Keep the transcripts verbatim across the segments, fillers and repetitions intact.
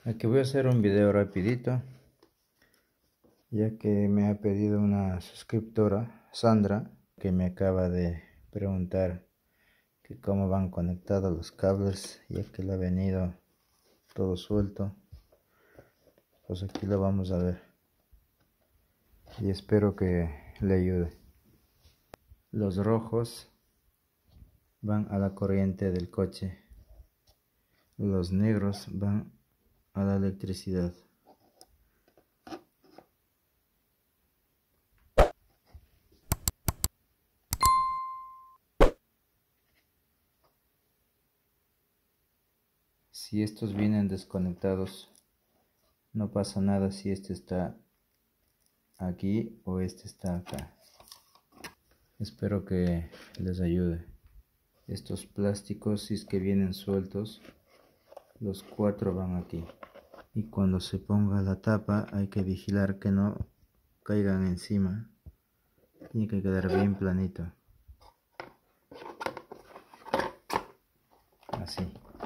Aquí voy a hacer un video rapidito, ya que me ha pedido una suscriptora, Sandra, que me acaba de preguntar que cómo van conectados los cables, ya que le ha venido todo suelto. Pues aquí lo vamos a ver y espero que le ayude. Los rojos van a la corriente del coche, los negros van a la electricidad. Si estos vienen desconectados, no pasa nada si este está aquí o este está acá. Espero que les ayude. Estos plásticos, si es que vienen sueltos, los cuatro van aquí. Y cuando se ponga la tapa hay que vigilar que no caigan encima. Tiene que quedar bien planito. Así.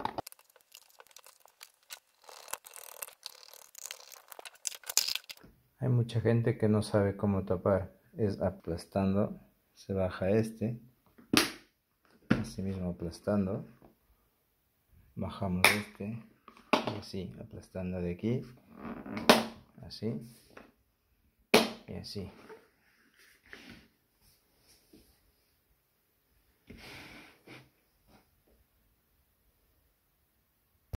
Hay mucha gente que no sabe cómo tapar. Es aplastando. Se baja este. Así mismo aplastando. Bajamos este. Y así, aplastando de aquí. Así. Y así.